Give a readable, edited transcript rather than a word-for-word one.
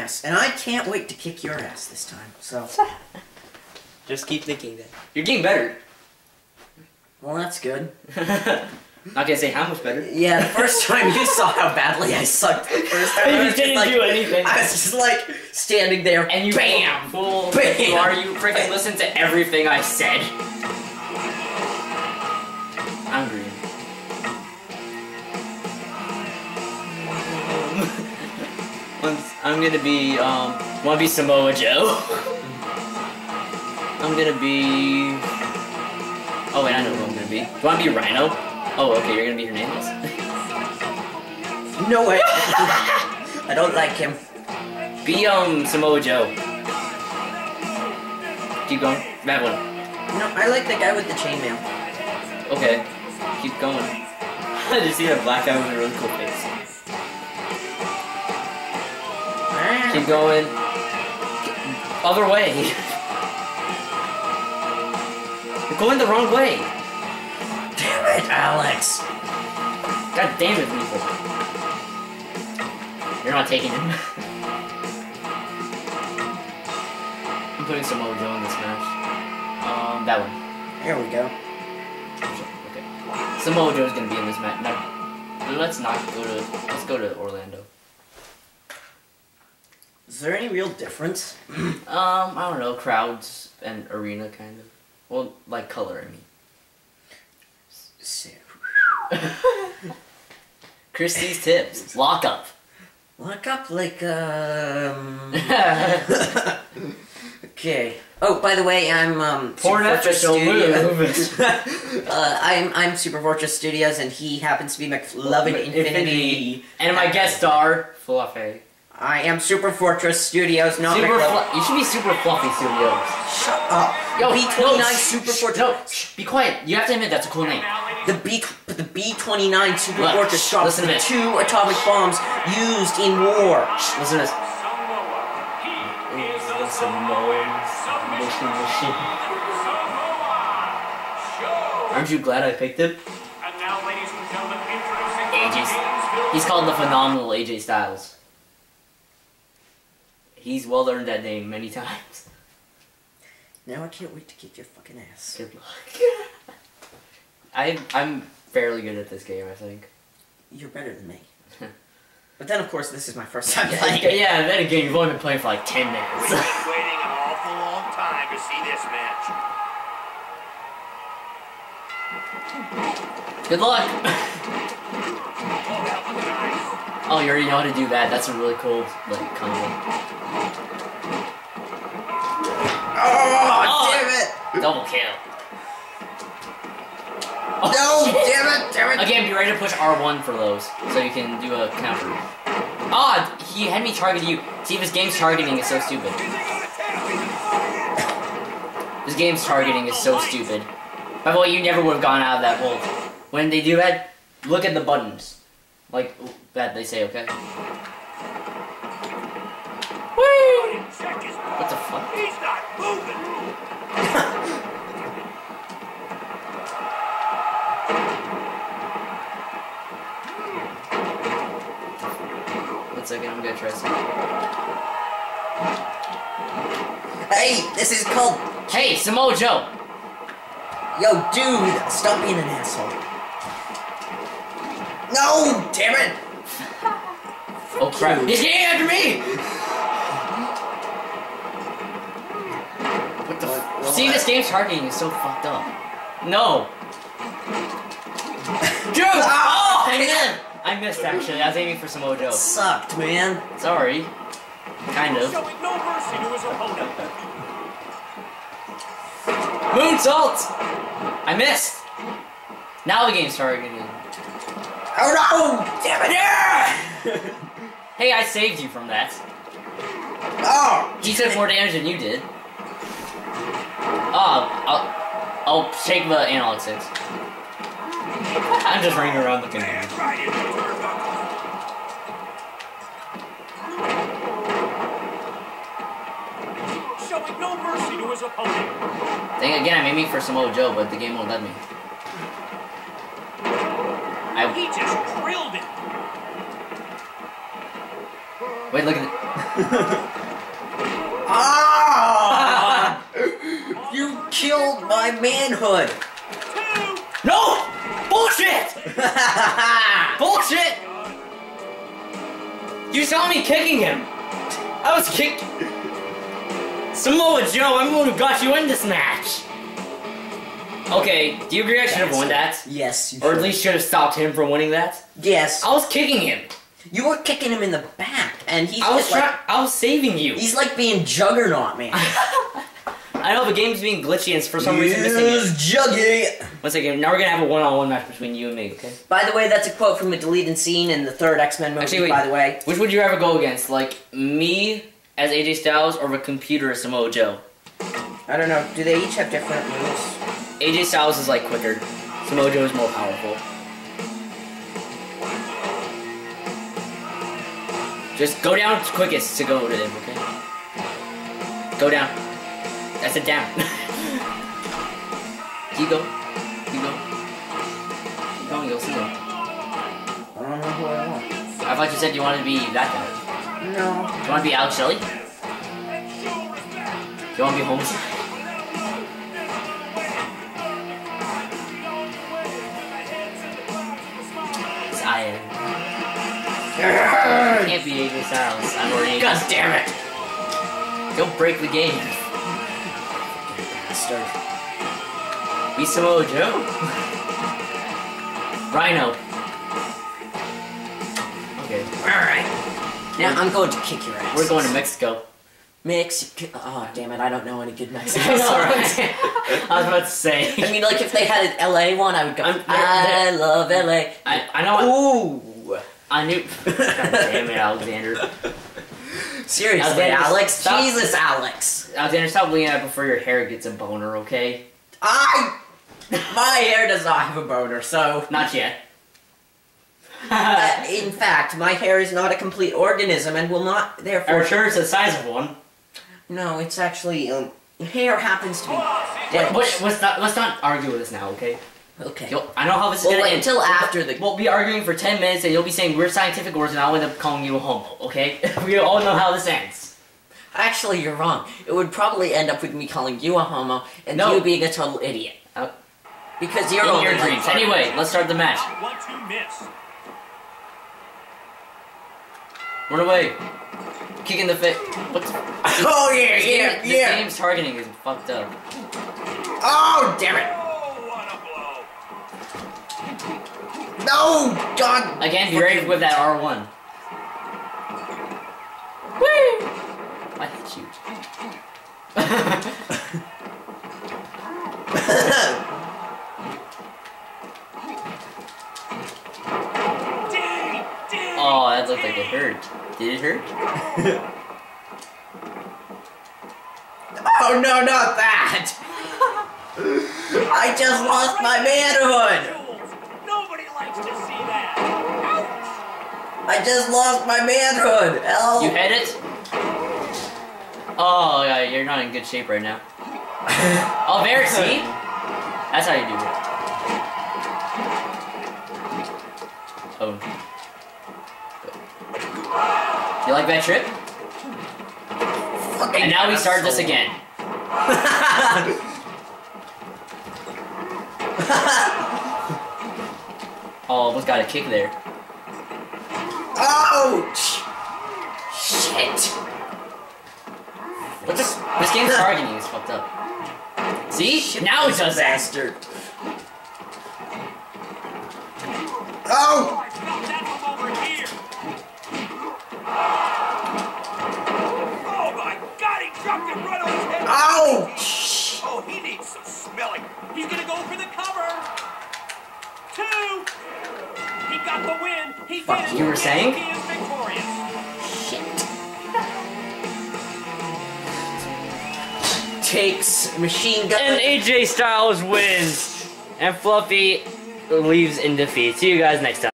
ass, and I can't wait to kick your ass this time. So, just keep thinking that you're getting better. well, that's good. Not gonna say how much better. Yeah, the first time you saw how badly I sucked. The first time You didn't do anything. I was just like standing there, and you bam, fool. bam. You are. You freaking listen to everything I said. I'm green. I'm gonna be, wanna be Samoa Joe? I'm gonna be... Oh wait, I know who I'm gonna be. Do you wanna be Rhino? Oh, okay, you're gonna be Hernandez? No way. I don't like him. Be, Samoa Joe. Keep going. That one. No, I like the guy with the chainmail. Okay. Keep going. Did you see that black guy with a really cool face? Keep going. Other way. You're going the wrong way. Damn it, Alex. God damn it, people. You're not taking him. I'm putting Samoa Joe in this match. That one. Here we go. Okay. Samoa Joe's gonna be in this match. No. Let's go to Orlando. Is there any real difference? I don't know, crowds and arena kind of. Well, like color, I mean. Christie's tips. Lock up. Lock up like, Okay. Oh, by the way, I'm, Porn official move. I'm Super Fortress Studios, and he happens to be McLovin Infinity. And my guest star, Fluffy. I am Super Fortress Studios, not You McLovin. should be Super Fluffy Studios. Shut up. Yo, B-29 no, Super Fortress. No, be quiet. You have to admit that's a cool name. The B-29 Super Look, Fortress drops listen to the this. 2 atomic bombs used in war. Listen to this. Aren't you glad I picked him? He's called the phenomenal AJ Styles. He's well earned that name many times. Now I can't wait to kick your fucking ass. Good luck. I'm fairly good at this game, I think. You're better than me. But then, of course, this is my first time playing it. Yeah, then again, you've only been playing for like 10 minutes. We've been waiting an awful long time to see this match. Good luck! Oh, you already know how to do that. That's a really cool, like, combo. Oh, damn it! Double kill. No, damn it! Again, be ready to push R1 for those, so you can do a counter. Ah, he had me target you. See, this game's targeting is so stupid. This game's targeting is so stupid. By the way, you never would have gone out of that hole. When they do that, look at the buttons. Like, that they say, okay? Whee! What the fuck? He's not moving. One second, I'm gonna try something. Hey, this is called... Hey, Samoa Joe! Yo, dude, stop being an asshole. No, damn it! Oh crap, he's getting after me! What the f- See, this game's targeting is so fucked up. No! Dude! Oh, man! I missed, actually. I was aiming for Samoa Joe. Sucked, man. Sorry. Kind of. Showing no mercy to his opponent. Moonsault! I missed! Now the game's targeting. Oh no! Damn it! Yeah! Hey, I saved you from that. Oh! He took more damage than you did. Oh, I'll shake the analog sticks. I'm just running around looking at him. Right into the turnbuckle. Showing no mercy to his opponent. Then again, I'm aiming for Samoa Joe, but the game won't let me. He just drilled it. Wait, look at it. Ah! You killed my manhood. No! Bullshit! Bullshit! You saw me kicking him. I was kicked. Samoa Joe, I'm the one who got you in this match. Okay, do you agree I should have won that? Yes. You Or at should. least should have stopped him from winning that? Yes. I was kicking him. You were kicking him in the back, and he's I was just like, I was saving you. he's like being Juggernaut, man. I know the game's being glitchy and for some reason missing it. Juggy. Once again, now we're gonna have a one-on-one match between you and me, okay? By the way, that's a quote from a deleted scene in the third X-Men movie, Actually, wait. by the way. Which would you ever go against? Like, me as AJ Styles or the computer as Samoa Joe? I don't know. Do they each have different moves? AJ Styles is like quicker. Samoa Joe is more powerful. Just go down quickest to go to him, okay? Go down. That's it, down. Keep going. Keep going. Keep going, you'll see him. I don't know who I want. I thought you said you wanted to be that guy. No. Do you want to be Alex Shelley? Do you want to be Holmes? It's Ian. Can't be AJ Styles. I'm already. God damn it! Don't break the game. Bastard. Be Samoa Joe. Rhino. Okay. Alright. Now I'm going to kick your ass. We're going to Mexico. Mexico. Oh, damn it. I don't know any good Mexican It's songs. alright. I was about to say. I mean, like, if they had an LA one, I would go, I love LA. I know. Ooh. I knew. God damn it, Alexander. Seriously, Alexander, Alex. stop. Jesus, Alex. Alexander, stop looking at it before your hair gets a boner, okay? My hair does not have a boner, so... Not yet. in fact, my hair is not a complete organism and will not, therefore... Are you sure it's the size of one? No, it's actually, hair happens to be... Let's not argue with this now, okay? Okay. I know how this is Well, gonna wait end. until after the... We'll be arguing for 10 minutes and you'll be saying we're scientific words and I'll end up calling you a homo, okay? We all know how this ends. Actually, you're wrong. It would probably end up with me calling you a homo and No. you being a total idiot. Because you're In only your like dreams. 5. Anyway, let's start the match. 1-2 miss. Run away. Kick in the face. What the? Oh, yeah, This game's targeting is fucked up. Oh, damn it. Oh, what a blow. No, God. Again, be ready with that R1. Woo! I hate you. Oh, that looked like it hurt. Did it hurt? Oh, no, not that. I just lost my manhood. Nobody likes to see that. I just lost my manhood. Help. You hit it? Oh, yeah, you're not in good shape right now. Oh, there, see? That's how you do it. Oh. You like that trip? Fucking And now we start this asshole. again. Oh, almost got a kick there. Ouch! Shit! This game's targeting is fucked up. See? Now it does that. Bastard. Oh! I felt that from over here. Oh my God, he dropped it right on his head. Ouch! Oh, he needs some smelling. He's gonna go for the cover. 2. He got the win. He Fuck, did it. you were saying? He is victorious. Takes machine gun. And AJ Styles wins. And Fluffy leaves in defeat. See you guys next time.